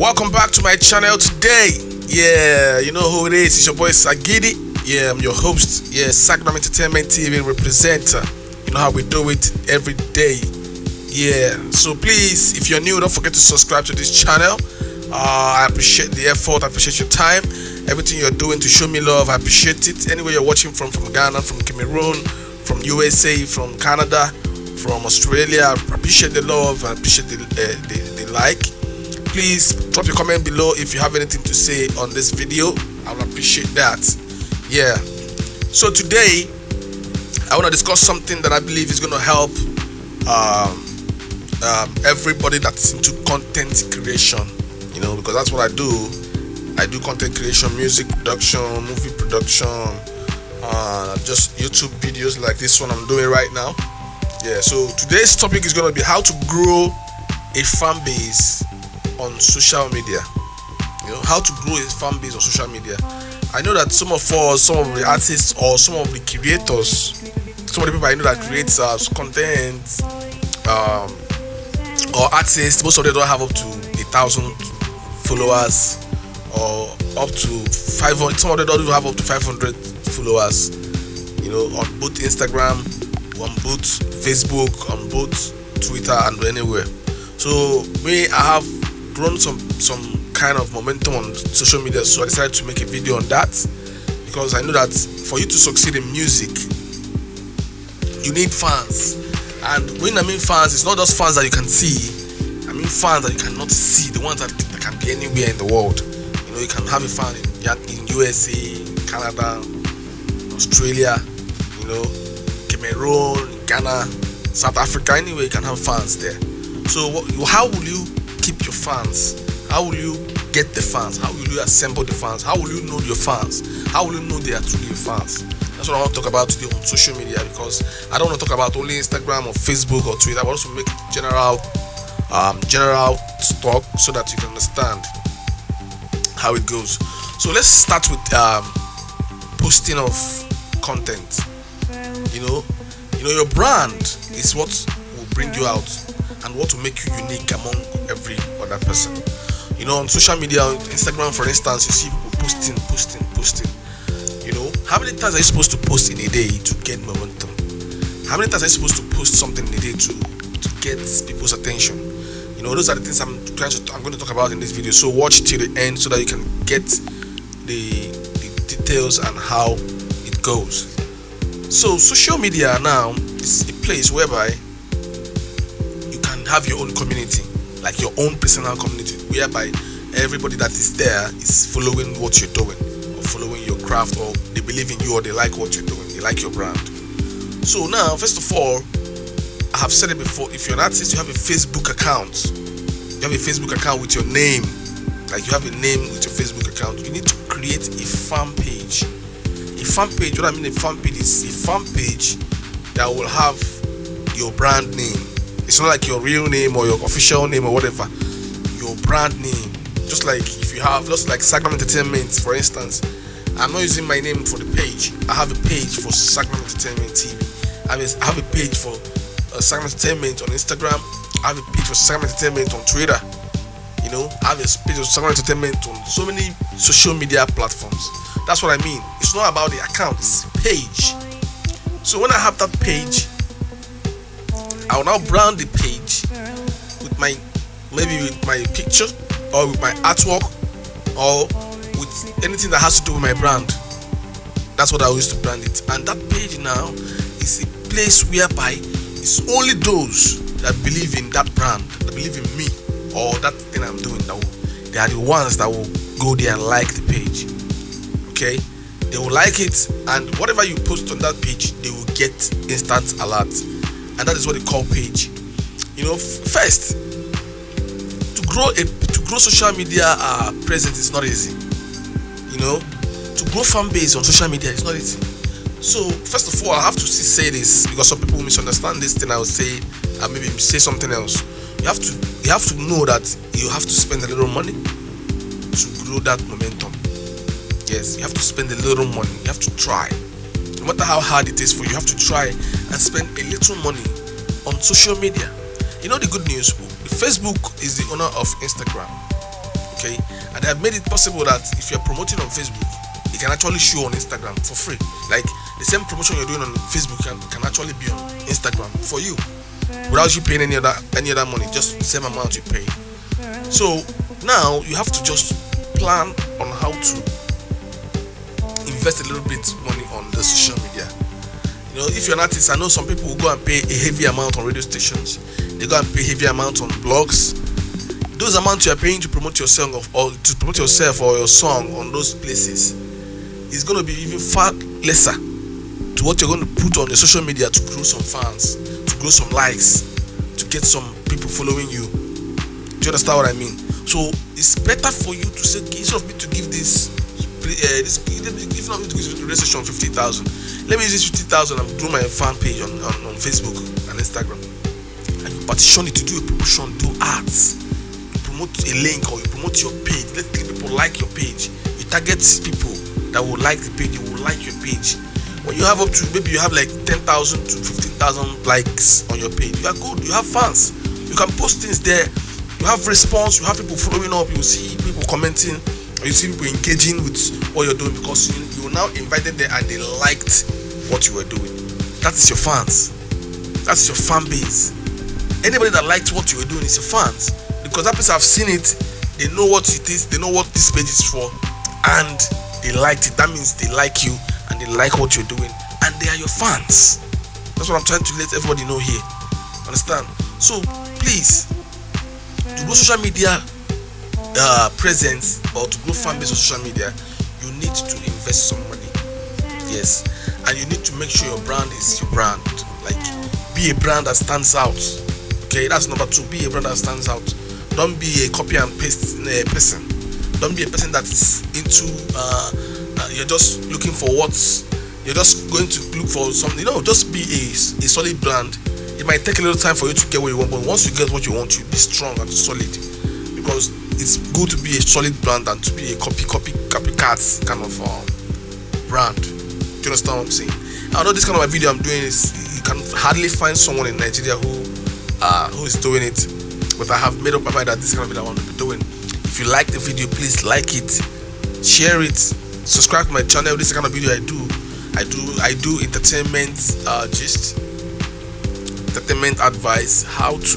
Welcome back to my channel today. Yeah, you know who it is. It's your boy Sagidi. Yeah, I'm your host. Yeah, Sagnam Entertainment TV representer. You know how we do it every day. Yeah, so please, if you're new, don't forget to subscribe to this channel. I appreciate the effort. I appreciate your time. Everything you're doing to show me love, I appreciate it. Anywhere you're watching from Ghana, from Cameroon, from USA, from Canada, from Australia, I appreciate the love. I appreciate the like. Please drop your comment below if you have anything to say on this video. I would appreciate that. Yeah, so today I want to discuss something that I believe is going to help everybody that's into content creation, you know, because that's what I do. I do content creation, music production, movie production, just YouTube videos like this one I'm doing right now. Yeah, so today's topic is going to be how to grow a fan base on social media. You know, how to grow a fan base on social media. I know that some of us, some of the artists or some of the creators, some of the people I know that create content or artists, most of them don't have up to 1,000 followers or up to 500. Some of them don't even have up to 500 followers, you know, on both Instagram, on both Facebook, on both Twitter, and anywhere. So me, I have grown some kind of momentum on social media, so I decided to make a video on that, because I know that for you to succeed in music, you need fans. And when I mean fans, it's not just fans that you can see. I mean fans that you cannot see, the ones that can be anywhere in the world. You know, you can have a fan in USA, Canada, Australia, you know, Cameroon, Ghana, South Africa. Anyway, you can have fans there. So how will you keep your fans? How will you get the fans? How will you assemble the fans? How will you know your fans? How will you know they are truly your fans? That's what I want to talk about today on social media, because I don't want to talk about only Instagram or Facebook or Twitter. I want to make general talk so that you can understand how it goes. So let's start with posting of content. You know, your brand is what will bring you out and what will make you unique among every other person. You know, on social media, on Instagram for instance, you see people posting. You know, how many times are you supposed to post in a day to get momentum? How many times are you supposed to post something in a day to get people's attention? You know, those are the things I'm going to talk about in this video. So watch till the end so that you can get the details and how it goes. So social media now is a place whereby you can have your own community, like your own personal community, whereby everybody that is there is following what you're doing, or following your craft, or they believe in you, or they like what you're doing, they like your brand. So now, first of all, I have said it before, if you're an artist, you have a Facebook account. You have a Facebook account with your name, like you have a name with your Facebook account. You need to create a fan page. A fan page, what I mean a fan page is a fan page that will have your brand name. It's not like your real name or your official name or whatever. Your brand name. Just like if you have, just like Sagnam Entertainment, for instance. I'm not using my name for the page. I have a page for Sagnam Entertainment TV. I have a page for Sagnam Entertainment on Instagram. I have a page for Sagnam Entertainment on Twitter. You know, I have a page for Sagnam Entertainment on so many social media platforms. That's what I mean. It's not about the account, it's a page. So when I have that page, I will now brand the page with maybe with my picture, or with my artwork, or with anything that has to do with my brand. That's what I use to brand it. And that page now is a place whereby it's only those that believe in that brand, that believe in me or that thing I'm doing, they are the ones that will go there and like the page. Okay, they will like it, and whatever you post on that page, they will get instant alert. And that is what they call page. You know, first, to grow social media presence is not easy. You know, to grow fan base on social media is not easy. So first of all, I have to say this, because some people misunderstand this thing. I will say, maybe say something else. You have to know that you have to spend a little money to grow that momentum. Yes, you have to spend a little money. You have to try. No matter how hard it is for you, you have to try and spend a little money on social media. You know the good news, Facebook is the owner of Instagram. Okay, and they have made it possible that if you're promoting on Facebook, it can actually show on Instagram for free. Like the same promotion you're doing on Facebook can actually be on Instagram for you without you paying any other money, just the same amount you pay. So now you have to just plan on how to invest a little bit money on the social media. You know, if you're an artist, I know some people will go and pay a heavy amount on radio stations. They go and pay heavy amounts on blogs. Those amounts you are paying to promote yourself or your song on those places is going to be even far lesser to what you're going to put on your social media to grow some fans, to grow some likes, to get some people following you. Do you understand what I mean? So it's better for you to say, okay, instead of me to give this if not me to give this station 50,000, let me use this 50,000 and grow my fan page on Facebook and Instagram. And you partition it to do a promotion, do ads, you promote a link or you promote your page. Let people like your page. You target people that will like the page, you will like your page. When you have up to, maybe you have like 10,000 to 15,000 likes on your page, you are good, you have fans, you can post things there, you have response, you have people following up, you see people commenting, or you see people engaging with what you're doing because you now invited them and they liked what you were doing. That is your fans, that's your fan base. Anybody that liked what you were doing is your fans, because that person have seen it, they know what it is, they know what this page is for, and they liked it. That means they like you and they like what you're doing, and they are your fans. That's what I'm trying to let everybody know here. Understand? So please, to grow social media presence or to grow fan base on social media, you need to invest some money. Yes, and you need to make sure your brand is your brand. Like, be a brand that stands out. Okay, that's number 2. Be a brand that stands out. Don't be a copy and paste person. Don't be a person that is into you're just looking for you're just going to look for something. You know, just be a solid brand. It might take a little time for you to get what you want, but once you get what you want, you be strong and solid. Because it's good to be a solid brand than to be a copycat kind of brand. Do you understand what I'm saying? I know this kind of a video I'm doing is, you can hardly find someone in Nigeria who is doing it, but I have made up my mind that this kind of video I want to be doing. If you like the video, please like it, share it, subscribe to my channel. This kind of video I do entertainment gist, entertainment advice, how to,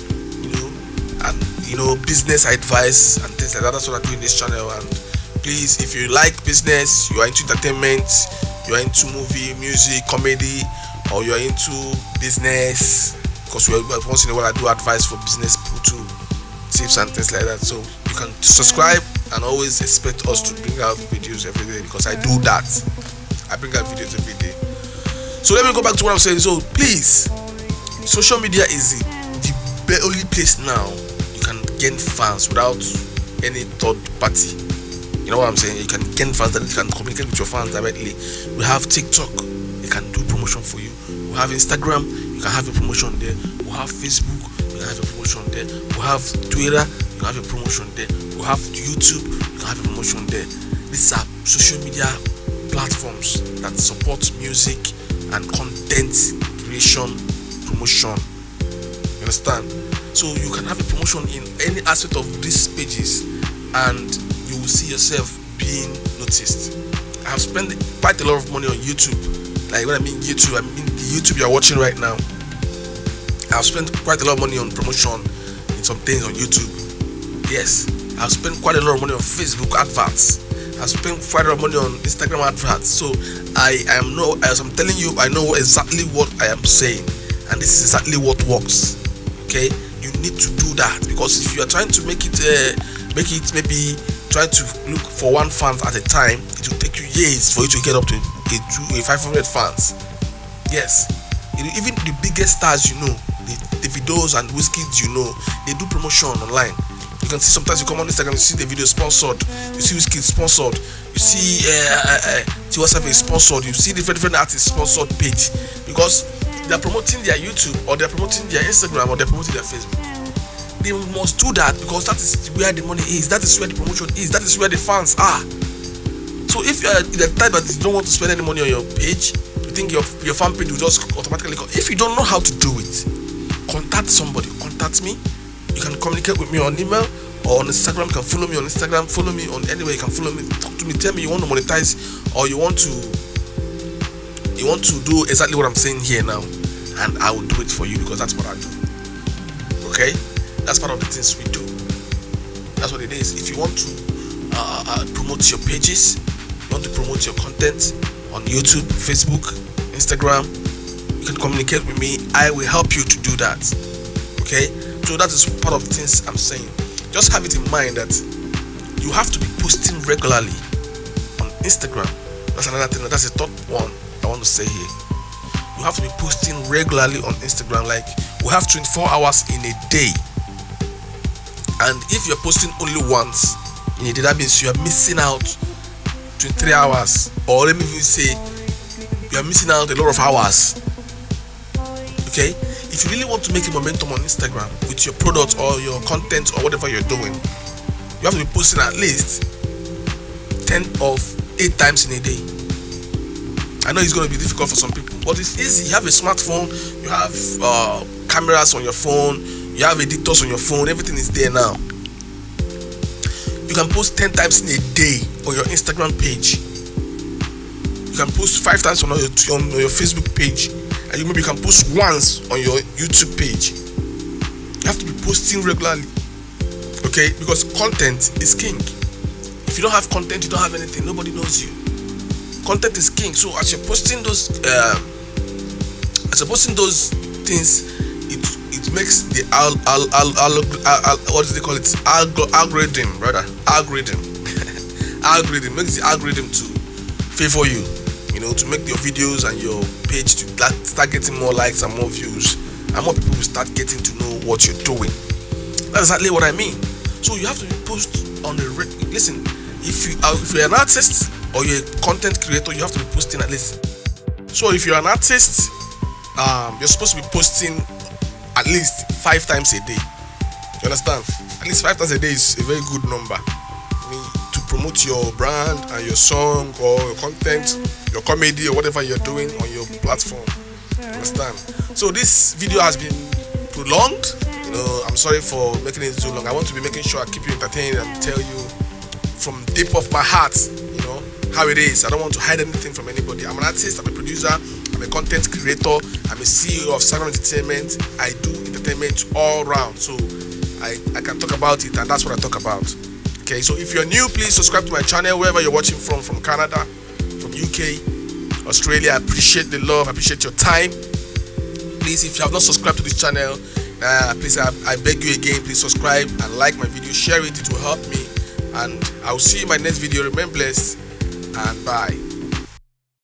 business advice and things like that. That's what I do in this channel. And please, if you like business, you are into entertainment, you are into movie, music, comedy, or you are into business, because once in a while I do advice for business people too, tips and things like that. So you can subscribe and always expect us to bring out videos every day, because I do that. I bring out videos every day. So let me go back to what I'm saying. So please, social media is the only place now you can gain fans without any third party. You know what I'm saying? You can gain fans that you can communicate with your fans directly. We have TikTok, they can do promotion for you. We have Instagram, you can have a promotion there. We have Facebook, you can have a promotion there. We have Twitter, you can have a promotion there. We have YouTube, you can have a promotion there. These are social media platforms that support music and content creation promotion. You understand? So you can have a promotion in any aspect of these pages and you will see yourself being noticed. I have spent quite a lot of money on YouTube. Like when I mean YouTube, I mean the YouTube you're watching right now. I've spent quite a lot of money on promotion in some things on YouTube. Yes, I've spent quite a lot of money on Facebook adverts. I've spent quite a lot of money on Instagram adverts. So as I'm telling you, I know exactly what I am saying, and this is exactly what works. Okay, you need to do that, because if you are trying to make it maybe trying to look for one fan at a time, it will take you years for you to get up to a 500 fans. Yes, even the biggest stars, the videos and Wizkids, they do promotion online. You can see sometimes you come on Instagram, you see the video sponsored, you see Wizkid sponsored, you see Tiwa Savage sponsored, you see different artists sponsored page, because they're promoting their YouTube or they're promoting their Instagram or they're promoting their Facebook. They must do that, because that is where the money is, that is where the promotion is, that is where the fans are. So if you are the type that you don't want to spend any money on your page, you think your fan page will just automatically come. If you don't know how to do it, contact somebody. Contact me. You can communicate with me on email, or on Instagram. You can follow me on Instagram, follow me on anywhere. You can follow me, talk to me, tell me you want to monetize, or you want to do exactly what I'm saying here now, and I will do it for you, because that's what I do. Okay, that's part of the things we do. That's what it is. If you want to promote your pages, you want to promote your content on YouTube, Facebook, Instagram, you can communicate with me. I will help you to do that. Okay, so that is part of the things I'm saying. Just have it in mind that you have to be posting regularly on Instagram. That's another thing. That's the top one I want to say here. You have to be posting regularly on Instagram. Like, we have 24 hours in a day, and if you're posting only once in a day, that means you are missing out 23 hours, or let me even say you are missing out a lot of hours. Okay, if you really want to make a momentum on Instagram with your product or your content or whatever you're doing, you have to be posting at least 8 times in a day. I know it's going to be difficult for some people, but it's easy. You have a smartphone, you have cameras on your phone, you have editors on your phone, everything is there now. You can post 10 times in a day on your Instagram page. You can post 5 times on your Facebook page, and maybe you can post once on your YouTube page. You have to be posting regularly, okay? Because content is king. If you don't have content, you don't have anything. Nobody knows you. Content is king. So as you're posting those things, it makes the what do they call it? Algorithm makes the algorithm to favor you. You know, to make your videos and your page to start getting more likes and more views, and more people will start getting to know what you're doing. That's exactly what I mean. So you have to post on the listen. If you're an artist or you're a content creator, you have to be posting at least. So if you're an artist, you're supposed to be posting at least 5 times a day. You understand? At least 5 times a day is a very good number. I mean, to promote your brand and your song or your content, your comedy or whatever you're doing on your platform. You understand? So this video has been prolonged. You know, I'm sorry for making it too long. I want to be making sure I keep you entertained and tell you from deep of my heart, you know, how it is. I don't want to hide anything from anybody. I'm an artist, I'm a producer, I'm a content creator, I'm a CEO of Sagram Entertainment. I do entertainment all round, so I can talk about it, and that's what I talk about. Okay, so if you're new, please subscribe to my channel wherever you're watching from Canada, from UK, Australia. I appreciate the love, I appreciate your time. Please, if you have not subscribed to this channel, please, I beg you again, please subscribe and like my video, share it, it will help me, and I will see you in my next video. Remain blessed, and bye.